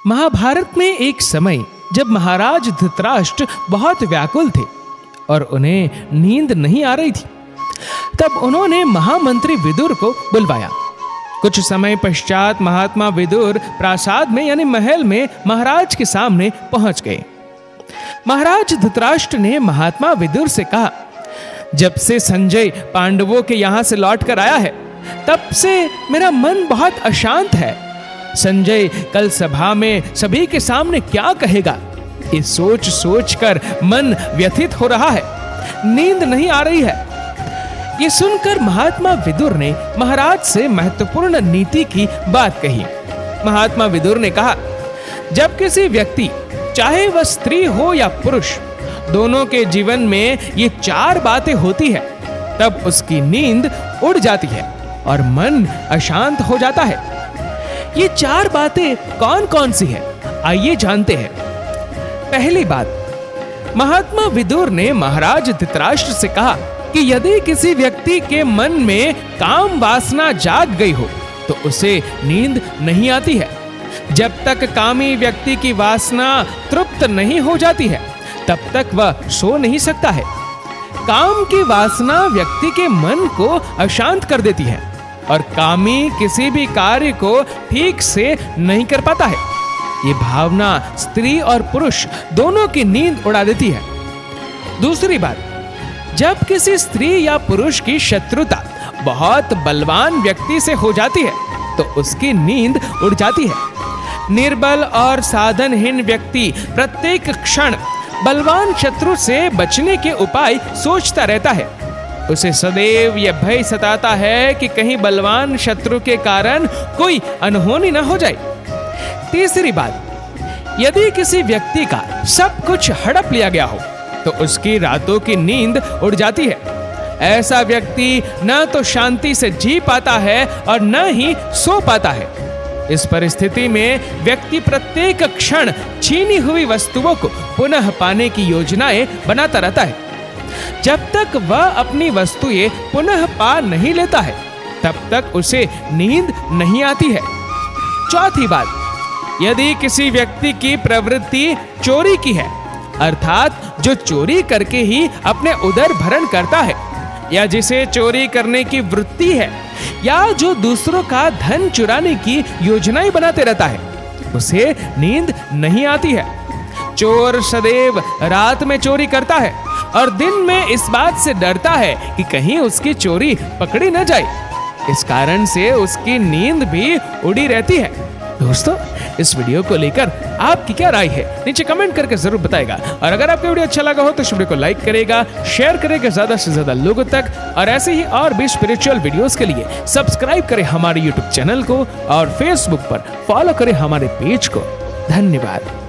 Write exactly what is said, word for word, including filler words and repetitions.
महाभारत में एक समय जब महाराज धृतराष्ट्र बहुत व्याकुल थे और उन्हें नींद नहीं आ रही थी, तब उन्होंने महामंत्री विदुर को बुलवाया। कुछ समय पश्चात महात्मा विदुर प्रासाद में यानी महल में महाराज के सामने पहुंच गए। महाराज धृतराष्ट्र ने महात्मा विदुर से कहा, जब से संजय पांडवों के यहां से लौट कर आया है, तब से मेरा मन बहुत अशांत है। संजय कल सभा में सभी के सामने क्या कहेगा, ये सोच सोच कर मन व्यथित हो रहा है, नींद नहीं आ रही है। ये सुनकर महात्मा विदुर ने महाराज से महत्वपूर्ण नीति की बात कही। महात्मा विदुर ने कहा, जब किसी व्यक्ति, चाहे वह स्त्री हो या पुरुष, दोनों के जीवन में ये चार बातें होती है, तब उसकी नींद उड़ जाती है और मन अशांत हो जाता है। ये चार बातें कौन कौन सी है, आइए जानते हैं। पहली बात, महात्मा विदुर ने महाराज धृतराष्ट्र से कहा कि यदि किसी व्यक्ति के मन में काम वासना जाग गई हो तो उसे नींद नहीं आती है। जब तक कामी व्यक्ति की वासना तृप्त नहीं हो जाती है, तब तक वह सो नहीं सकता है। काम की वासना व्यक्ति के मन को अशांत कर देती है और कामी किसी भी कार्य को ठीक से नहीं कर पाता है। ये भावना स्त्री और पुरुष दोनों की नींद उड़ा देती है। दूसरी बात, जब किसी स्त्री या पुरुष की शत्रुता बहुत बलवान व्यक्ति से हो जाती है तो उसकी नींद उड़ जाती है। निर्बल और साधनहीन व्यक्ति प्रत्येक क्षण बलवान शत्रु से बचने के उपाय सोचता रहता है। उसे सदैव यह भय सताता है कि कहीं बलवान शत्रु के कारण कोई अनहोनी न हो जाए। तीसरी बात, यदि किसी व्यक्ति का सब कुछ हड़प लिया गया हो तो उसकी रातों की नींद उड़ जाती है। ऐसा व्यक्ति न तो शांति से जी पाता है और न ही सो पाता है। इस परिस्थिति में व्यक्ति प्रत्येक क्षण छीनी हुई वस्तुओं को पुनः पाने की योजनाएं बनाता रहता है। जब तक वह अपनी वस्तुएं पुनः पा नहीं लेता है, तब तक उसे नींद नहीं आती है। चौथी बात, यदि किसी व्यक्ति की प्रवृत्ति चोरी की है, अर्थात जो चोरी करके ही अपने उदर भरण करता है, या जिसे चोरी करने की वृत्ति है, या जो दूसरों का धन चुराने की योजनाएं बनाते रहता है, उसे नींद नहीं आती है। चोर सदैव रात में चोरी करता है और दिन में इस बात से डरता है कि कहीं उसकी चोरी पकड़ी न जाए। इस कारण से उसकी नींद भी उड़ी रहती है। दोस्तों, इस वीडियो को लेकर आपकी क्या राय है, नीचे कमेंट करके जरूर बताएगा। और अगर आपको वीडियो अच्छा लगा हो तो इस वीडियो को लाइक करेगा, शेयर करेगा ज्यादा से ज्यादा लोगों तक, और ऐसे ही और भी स्पिरिचुअल वीडियोस के लिए सब्सक्राइब करें हमारे यूट्यूब चैनल को और फेसबुक पर फॉलो करें हमारे पेज को। धन्यवाद।